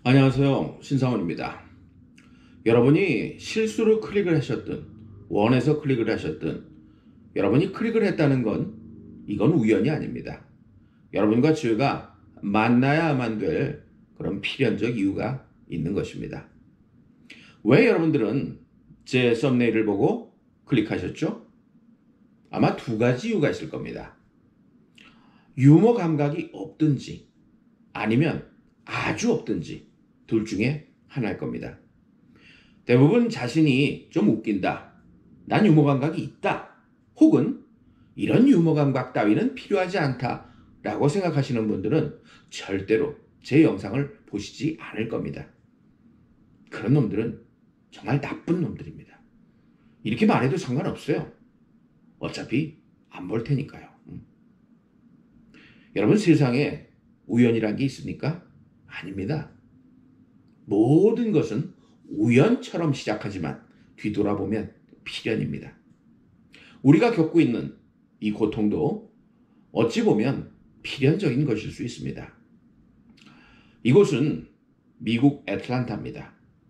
안녕하세요. 신상원입니다. 여러분이 실수로 클릭을 하셨든 원해서 클릭을 하셨든 여러분이 클릭을 했다는 건 이건 우연이 아닙니다. 여러분과 저희가 만나야만 될 그런 필연적 이유가 있는 것입니다. 왜 여러분들은 제 썸네일을 보고 클릭하셨죠? 아마 두 가지 이유가 있을 겁니다. 유머 감각이 없든지 아니면 아주 없든지 둘 중에 하나일 겁니다. 대부분 자신이 좀 웃긴다, 난 유머 감각이 있다, 혹은 이런 유머 감각 따위는 필요하지 않다 라고 생각하시는 분들은 절대로 제 영상을 보시지 않을 겁니다. 그런 놈들은 정말 나쁜 놈들입니다. 이렇게 말해도 상관없어요. 어차피 안 볼 테니까요. 여러분, 세상에 우연이란 게 있습니까? 아닙니다. 모든 것은 우연처럼 시작하지만 뒤돌아보면 필연입니다. 우리가 겪고 있는 이 고통도 어찌 보면 필연적인 것일 수 있습니다. 이곳은 미국 애틀랜타입니다.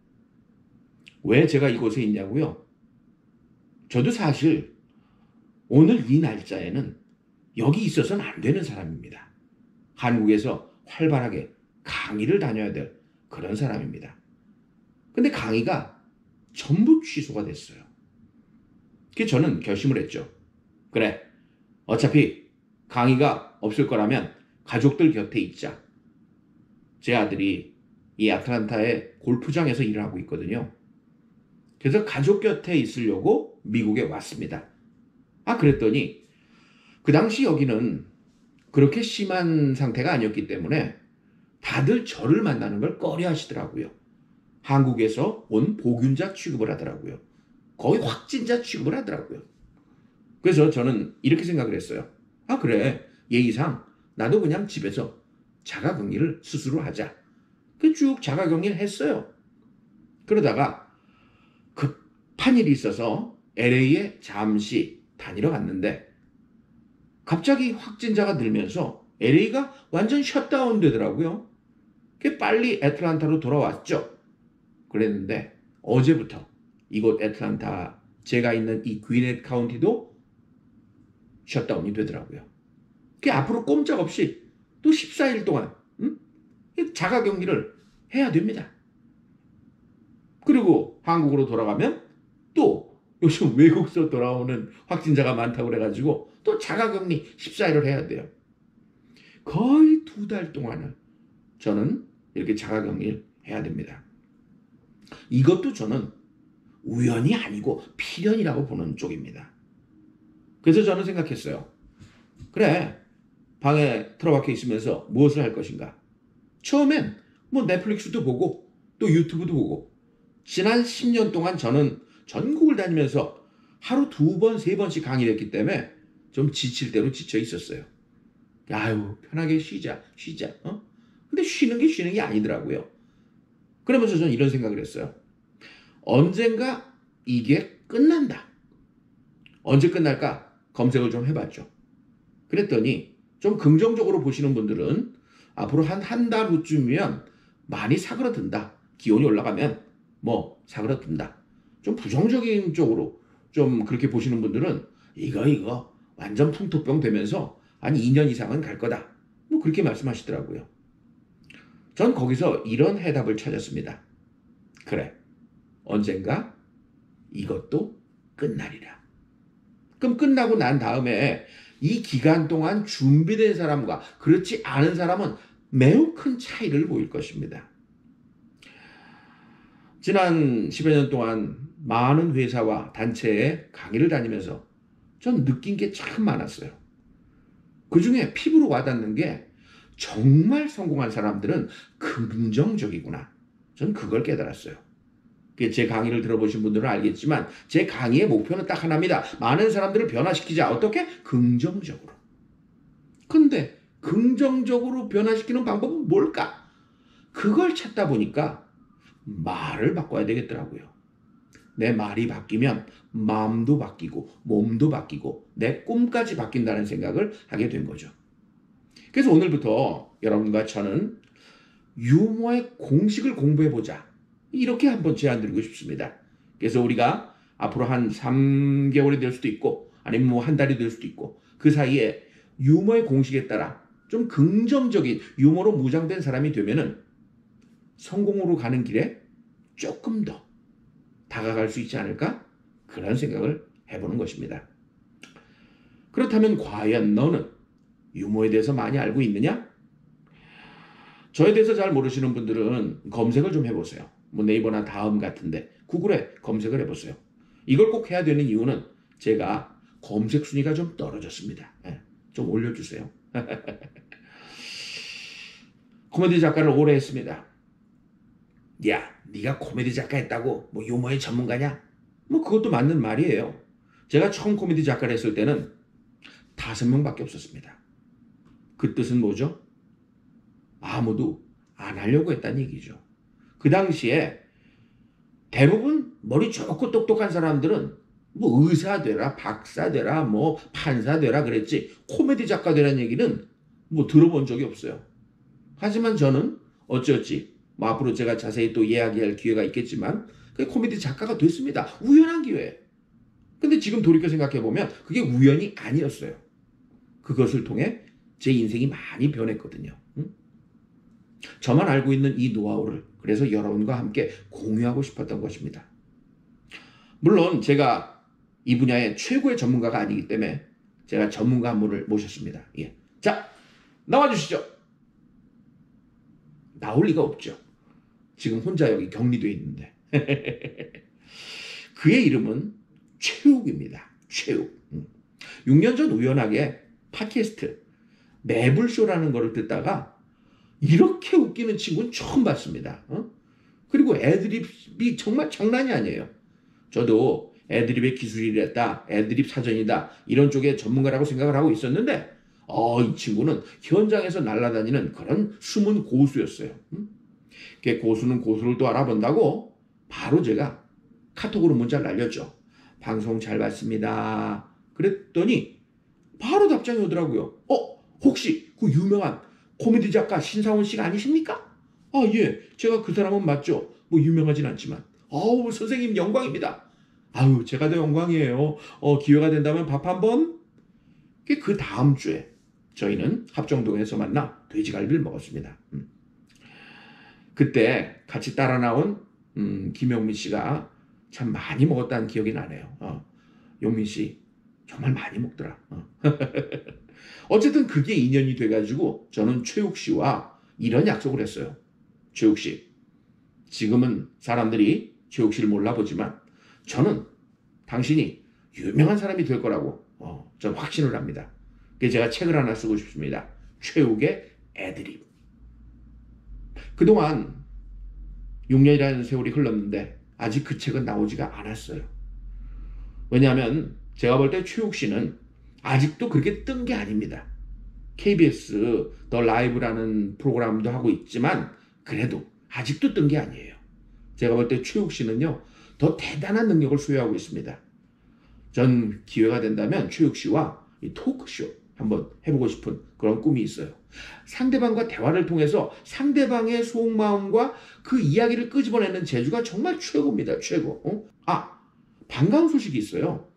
왜 제가 이곳에 있냐고요? 저도 사실 오늘 이 날짜에는 여기 있어서는 안 되는 사람입니다. 한국에서 활발하게 강의를 다녀야 될 그런 사람입니다. 근데 강의가 전부 취소가 됐어요. 그래서 저는 결심을 했죠. 그래, 어차피 강의가 없을 거라면 가족들 곁에 있자. 제 아들이 이 아틀란타의 골프장에서 일을 하고 있거든요. 그래서 가족 곁에 있으려고 미국에 왔습니다. 그랬더니 그 당시 여기는 그렇게 심한 상태가 아니었기 때문에 다들 저를 만나는 걸 꺼려 하시더라고요. 한국에서 온 보균자 취급을 하더라고요. 거의 확진자 취급을 하더라고요. 그래서 저는 이렇게 생각을 했어요. 그래, 예의상 나도 그냥 집에서 자가격리를 스스로 하자. 쭉 자가격리를 했어요. 그러다가 급한 일이 있어서 LA에 잠시 다니러 갔는데 갑자기 확진자가 늘면서 LA가 완전 셧다운 되더라고요. 빨리 애틀랜타로 돌아왔죠. 그랬는데 어제부터 이곳 애틀랜타, 제가 있는 이 귀넷 카운티도 셧다운이 되더라고요. 앞으로 꼼짝없이 또 14일 동안 자가격리를 해야 됩니다. 그리고 한국으로 돌아가면 또 요즘 외국에서 돌아오는 확진자가 많다고 그래가지고 또 자가격리 14일을 해야 돼요. 거의 2달 동안을 저는 이렇게 자가격리를 해야 됩니다. 이것도 저는 우연이 아니고 필연이라고 보는 쪽입니다. 그래서 저는 생각했어요. 그래, 방에 틀어박혀 있으면서 무엇을 할 것인가? 처음엔 넷플릭스도 보고 또 유튜브도 보고 지난 10년 동안 저는 전국을 다니면서 하루 2번, 3번씩 강의를 했기 때문에 좀 지칠 대로 지쳐 있었어요. 편하게 쉬자. 근데 쉬는 게 아니더라고요. 그러면서 저는 이런 생각을 했어요. 언젠가 이게 끝난다. 언제 끝날까? 검색을 좀 해봤죠. 그랬더니 좀 긍정적으로 보시는 분들은 앞으로 한 달 후쯤이면 많이 사그러든다. 기온이 올라가면 사그러든다. 좀 부정적인 쪽으로 좀 그렇게 보시는 분들은 이거 완전 풍토병 되면서 한 2년 이상은 갈 거다. 그렇게 말씀하시더라고요. 전 거기서 이런 해답을 찾았습니다. 그래, 언젠가 이것도 끝나리라. 그럼 끝나고 난 다음에 이 기간 동안 준비된 사람과 그렇지 않은 사람은 매우 큰 차이를 보일 것입니다. 지난 10여 년 동안 많은 회사와 단체에 강의를 다니면서 전 느낀 게 참 많았어요. 그 중에 피부로 와닿는 게 정말 성공한 사람들은 긍정적이구나. 전 그걸 깨달았어요. 제 강의를 들어보신 분들은 알겠지만 제 강의의 목표는 딱 하나입니다. 많은 사람들을 변화시키자. 어떻게? 긍정적으로. 근데 긍정적으로 변화시키는 방법은 뭘까? 그걸 찾다 보니까 말을 바꿔야 되겠더라고요. 내 말이 바뀌면 마음도 바뀌고 몸도 바뀌고 내 꿈까지 바뀐다는 생각을 하게 된 거죠. 그래서 오늘부터 여러분과 저는 유머의 공식을 공부해보자. 이렇게 한번 제안드리고 싶습니다. 그래서 우리가 앞으로 한 3개월이 될 수도 있고 아니면 뭐 한 달이 될 수도 있고 그 사이에 유머의 공식에 따라 좀 긍정적인 유머로 무장된 사람이 되면은 성공으로 가는 길에 조금 더 다가갈 수 있지 않을까? 그런 생각을 해보는 것입니다. 그렇다면 과연 너는 유머에 대해서 많이 알고 있느냐? 저에 대해서 잘 모르시는 분들은 검색을 좀 해보세요. 뭐 네이버나 다음 같은데 구글에 검색을 해보세요. 이걸 꼭 해야 되는 이유는 제가 검색 순위가 좀 떨어졌습니다. 좀 올려주세요. 코미디 작가를 오래 했습니다. 야, 네가 코미디 작가 했다고 뭐 유머의 전문가냐? 뭐 그것도 맞는 말이에요. 제가 처음 코미디 작가를 했을 때는 5명밖에 없었습니다. 그 뜻은 뭐죠? 아무도 안 하려고 했다는 얘기죠. 그 당시에 대부분 머리 좋고 똑똑한 사람들은 뭐 의사 되라, 박사 되라, 뭐 판사 되라 그랬지 코미디 작가 되라는 얘기는 뭐 들어본 적이 없어요. 하지만 저는 어찌어찌 뭐 앞으로 제가 자세히 또 이야기할 기회가 있겠지만 코미디 작가가 됐습니다. 우연한 기회. 근데 지금 돌이켜 생각해보면 그게 우연이 아니었어요. 그것을 통해 제 인생이 많이 변했거든요. 저만 알고 있는 이 노하우를 그래서 여러분과 함께 공유하고 싶었던 것입니다. 물론 제가 이 분야의 최고의 전문가가 아니기 때문에 제가 전문가 한 분을 모셨습니다. 예. 자, 나와주시죠. 나올 리가 없죠. 지금 혼자 여기 격리되어 있는데. 그의 이름은 최욱입니다. 최욱. 6년 전 우연하게 팟캐스트 매불쇼라는 거를 듣다가 이렇게 웃기는 친구는 처음 봤습니다. 그리고 애드립이 정말 장난이 아니에요. 저도 애드립의 기술이랬다, 애드립 사전이다 이런 쪽의 전문가라고 생각을 하고 있었는데 이 친구는 현장에서 날아다니는 그런 숨은 고수였어요. 고수는 고수를 또 알아본다고 바로 제가 카톡으로 문자를 날렸죠. 방송 잘 봤습니다. 그랬더니 바로 답장이 오더라고요. 혹시 그 유명한 코미디 작가 신사원 씨가 아니십니까? 예, 제가 그 사람은 맞죠. 뭐 유명하진 않지만 선생님 영광입니다. 제가 더 영광이에요. 기회가 된다면 밥 한번. 그 다음 주에 저희는 합정동에서 만나 돼지갈비를 먹었습니다. 그때 같이 따라 나온 김용민 씨가 참 많이 먹었다는 기억이 나네요. 용민 씨 정말 많이 먹더라. 어쨌든 그게 인연이 돼가지고 저는 최욱 씨와 이런 약속을 했어요. 최욱 씨, 지금은 사람들이 최욱 씨를 몰라보지만 저는 당신이 유명한 사람이 될 거라고 저는 확신을 합니다. 그래서 제가 책을 하나 쓰고 싶습니다. 최욱의 애드립. 그동안 6년이라는 세월이 흘렀는데 아직 그 책은 나오지가 않았어요. 왜냐하면 제가 볼 때 최욱 씨는 아직도 그렇게 뜬 게 아닙니다. KBS 더 라이브라는 프로그램도 하고 있지만 그래도 아직도 뜬 게 아니에요. 제가 볼 때 최욱 씨는요, 더 대단한 능력을 소유하고 있습니다. 전 기회가 된다면 최욱 씨와 이 토크쇼 한번 해보고 싶은 그런 꿈이 있어요. 상대방과 대화를 통해서 상대방의 속마음과 그 이야기를 끄집어내는 재주가 정말 최고입니다. 최고. 반가운 소식이 있어요.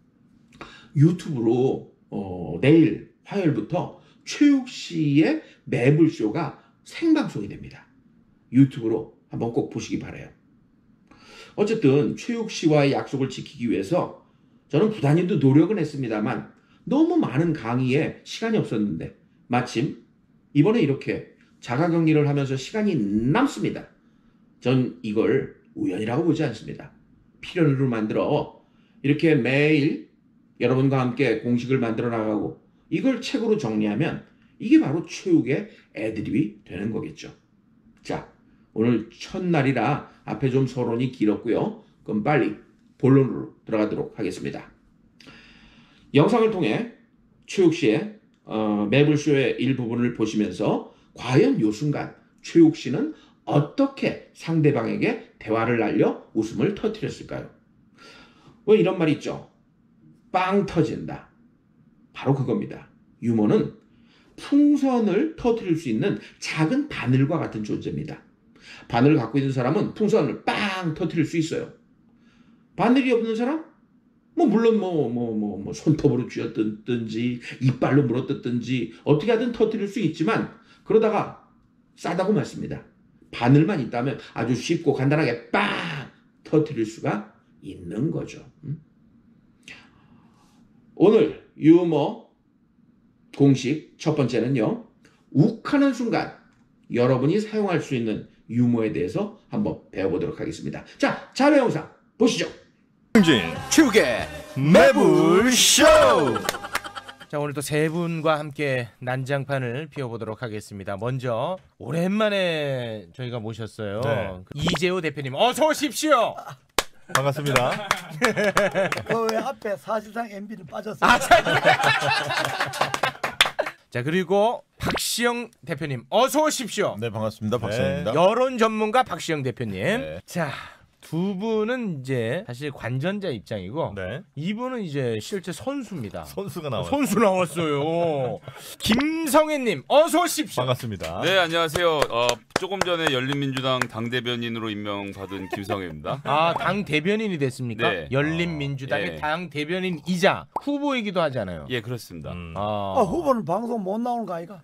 유튜브로 내일 화요일부터 최욱 씨의 매불쇼가 생방송이 됩니다. 유튜브로 한번 꼭 보시기 바라요. 어쨌든 최욱 씨와의 약속을 지키기 위해서 저는 부단히도 노력은 했습니다만 너무 많은 강의에 시간이 없었는데 마침 이번에 이렇게 자가격리를 하면서 시간이 남습니다. 전 이걸 우연이라고 보지 않습니다. 필연으로 만들어 이렇게 매일 여러분과 함께 공식을 만들어 나가고 이걸 책으로 정리하면 이게 바로 최욱의 애드립이 되는 거겠죠. 자, 오늘 첫날이라 앞에 좀 서론이 길었고요. 그럼 빨리 본론으로 들어가도록 하겠습니다. 영상을 통해 최욱 씨의 매불쇼의 일부분을 보시면서 과연 요 순간 최욱 씨는 어떻게 상대방에게 대화를 날려 웃음을 터뜨렸을까요? 왜 이런 말이 있죠? 빵 터진다. 바로 그겁니다. 유머는 풍선을 터뜨릴 수 있는 작은 바늘과 같은 존재입니다. 바늘을 갖고 있는 사람은 풍선을 빵 터뜨릴 수 있어요. 바늘이 없는 사람? 물론 손톱으로 쥐어뜯든지 이빨로 물어뜯든지 어떻게 하든 터뜨릴 수 있지만 그러다가 싸다고 맞습니다. 바늘만 있다면 아주 쉽고 간단하게 빵 터뜨릴 수가 있는 거죠. 오늘 유머 공식 첫 번째는요. 욱하는 순간 여러분이 사용할 수 있는 유머에 대해서 한번 배워보도록 하겠습니다. 자, 자료 영상 보시죠. 축의 매불쇼. 자, 오늘 또 세 분과 함께 난장판을 피워보도록 하겠습니다. 먼저 오랜만에 저희가 모셨어요. 네. 이재호 대표님 어서 오십시오. 반갑습니다. 왜 앞에 사실상 MB는 빠졌어요? 자, 그리고 박시영 대표님 어서 오십시오. 네, 반갑습니다. 박시영입니다. 여론 전문가 박시영 대표님. 네. 자, 두 분은 이제 사실 관전자 입장이고 네. 이분은 이제 실제 선수입니다. 선수가 나왔어요. 선수 나왔어요. 김성애님 어서 오십시오. 반갑습니다. 네, 안녕하세요. 조금 전에 열린민주당 당대변인으로 임명받은 김성애입니다. 아, 당 대변인이 됐습니까? 네. 열린민주당의 예. 당 대변인이자 후보이기도 하잖아요. 예, 그렇습니다. 후보는 방송 못 나오는 거 아이가?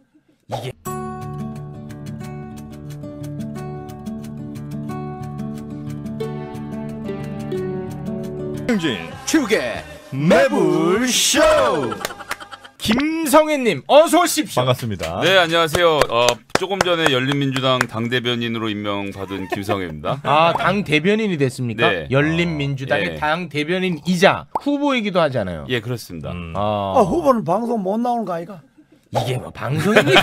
축의 매불쇼. 김성애님 어서 오십시오. 반갑습니다. 네, 안녕하세요. 조금 전에 열린민주당 당대변인으로 임명받은 김성애입니다. 아, 당 대변인이 됐습니까? 네. 열린민주당의 예. 당 대변인이자 후보이기도 하잖아요. 예, 그렇습니다. 후보는 방송 못 나오는 거 아이가? 이게 뭐 방송입니까?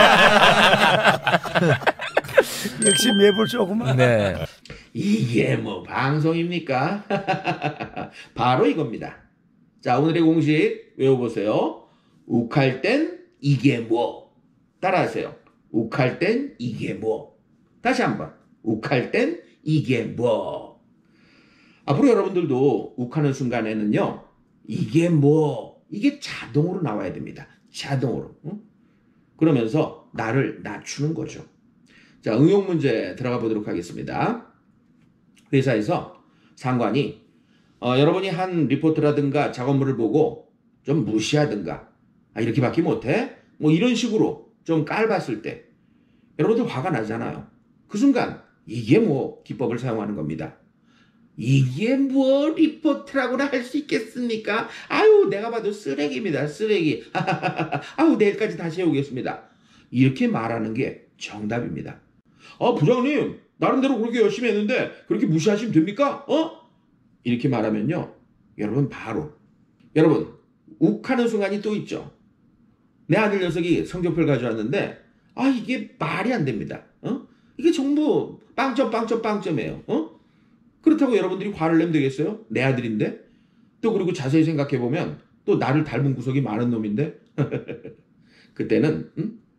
역시 매불쇼구만. 네. 이게 뭐 방송입니까? 바로 이겁니다. 자, 오늘의 공식 외워보세요. 욱할 땐 이게 뭐? 따라하세요. 욱할 땐 이게 뭐? 다시 한번. 욱할 땐 이게 뭐? 앞으로 여러분들도 욱하는 순간에는요. 이게 뭐? 이게 자동으로 나와야 됩니다. 자동으로. 응? 그러면서 나를 낮추는 거죠. 자, 응용 문제 들어가 보도록 하겠습니다. 회사에서 상관이 여러분이 한 리포트라든가 작업물을 보고 좀 무시하든가 이렇게밖에 못해? 뭐 이런 식으로 좀 깔봤을 때 여러분들 화가 나잖아요. 그 순간 이게 뭐 기법을 사용하는 겁니다. 이게 뭐 리포트라고나 할 수 있겠습니까? 아유, 내가 봐도 쓰레기입니다. 쓰레기. 아유, 내일까지 다시 해오겠습니다. 이렇게 말하는 게 정답입니다. 부장님, 나름대로 그렇게 열심히 했는데 그렇게 무시하시면 됩니까? 이렇게 말하면요. 여러분 여러분 욱하는 순간이 또 있죠. 내 아들 녀석이 성적표를 가져왔는데 이게 말이 안 됩니다. 이게 전부 빵점이에요. 그렇다고 여러분들이 화를 내면 되겠어요? 내 아들인데? 또 그리고 자세히 생각해보면 또 나를 닮은 구석이 많은 놈인데? 그때는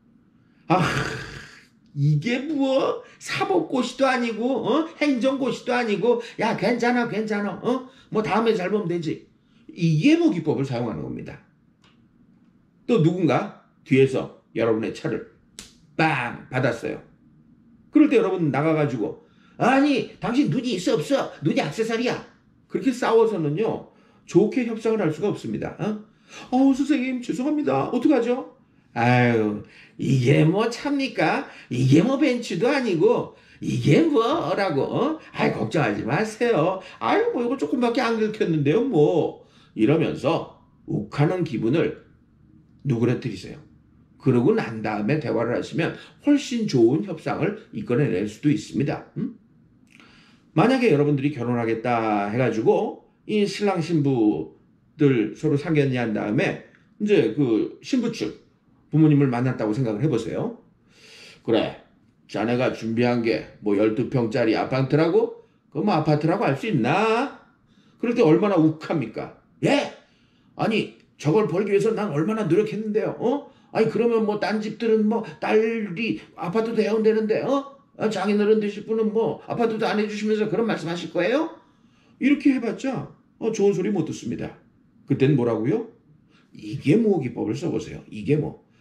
이게 뭐 사법고시도 아니고 행정고시도 아니고 야 괜찮아 뭐 다음에 잘 보면 되지. 이게 뭐 기법을 사용하는 겁니다. 또 누군가 뒤에서 여러분의 차를 빵 받았어요. 그럴 때 여러분 나가가지고 아니 당신 눈이 있어 없어? 눈이 액세서리야. 그렇게 싸워서는요 좋게 협상을 할 수가 없습니다. 선생님 죄송합니다. 어떡하죠? 아유 이게 뭐 찹니까? 이게 뭐 벤츠도 아니고 이게 뭐라고? 걱정하지 마세요. 뭐 이거 조금밖에 안 긁혔는데요 뭐. 이러면서 욱하는 기분을 누그러뜨리세요. 그러고 난 다음에 대화를 하시면 훨씬 좋은 협상을 이끌어낼 수도 있습니다. 만약에 여러분들이 결혼하겠다 해가지고 이 신랑 신부들 서로 상견례한 다음에 이제 그 신부 측 부모님을 만났다고 생각을 해보세요. 그래, 자네가 준비한 게 뭐 12평짜리 아파트라고? 그럼 뭐 아파트라고 할 수 있나? 그럴 때 얼마나 욱합니까? 예? 아니 저걸 벌기 위해서 난 얼마나 노력했는데요. 그러면 뭐 딴 집들은 뭐 딸이 아파트도 해운대는데 장인어른 되실 분은 뭐 아파트도 안 해주시면서 그런 말씀 하실 거예요? 이렇게 해봤자 좋은 소리 못 듣습니다. 그땐 뭐라고요? 이게 뭐 기법을 써보세요. 이게 뭐.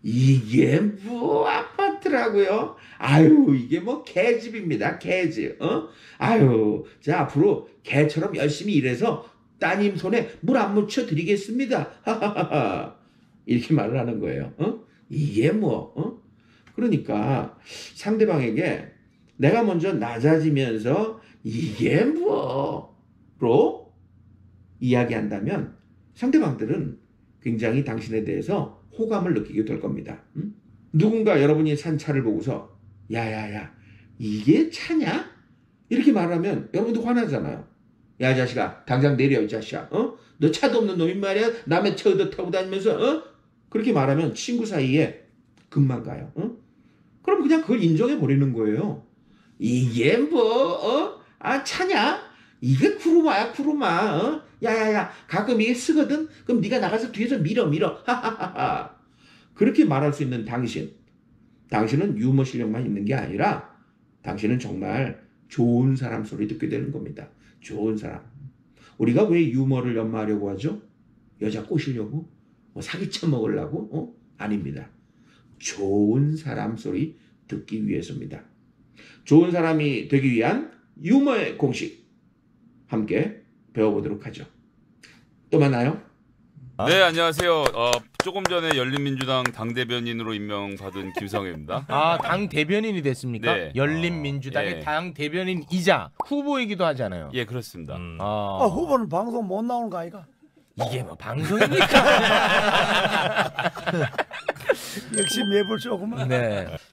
이게 뭐 아파트라고요? 아유, 이게 뭐 개집입니다. 개집. 아유, 자, 앞으로 개처럼 열심히 일해서 따님 손에 물 안 묻혀 드리겠습니다. 하하하하. 이렇게 말을 하는 거예요. 이게 뭐, 그러니까 상대방에게 내가 먼저 낮아지면서 이게 뭐로 이야기한다면 상대방들은 굉장히 당신에 대해서 호감을 느끼게 될 겁니다. 누군가 여러분이 산 차를 보고서 야야야 이게 차냐? 이렇게 말하면 여러분도 화나잖아요. 야 자식아 당장 내려 이 자식아. 너 차도 없는 놈이 말이야. 남의 차 얻어 타고 다니면서 그렇게 말하면 친구 사이에 금방 가요. 그럼 그냥 그걸 인정해 버리는 거예요. 이게 뭐 차냐? 이게 쿠루마야 쿠루마. 야야야 가끔 이게 쓰거든. 그럼 네가 나가서 뒤에서 밀어 하하하하. 그렇게 말할 수 있는 당신은 유머 실력만 있는 게 아니라 당신은 정말 좋은 사람 소리 듣게 되는 겁니다. 좋은 사람. 우리가 왜 유머를 연마하려고 하죠? 여자 꼬시려고? 뭐 사기쳐 먹으려고? 아닙니다. 좋은 사람 소리 듣기 위해서입니다. 좋은 사람이 되기 위한 유머의 공식 함께 배워보도록 하죠. 또 만나요. 네, 안녕하세요. 조금 전에 열린민주당 당대변인으로 임명받은 김성애입니다. 아, 당 대변인이 됐습니까? 네. 열린민주당의 예. 당 대변인이자 후보이기도 하잖아요. 예, 그렇습니다. 후보는 방송 못 나오는 거 아이가? 이게 뭐 방송입니까? 역시 매불 조금은. 네.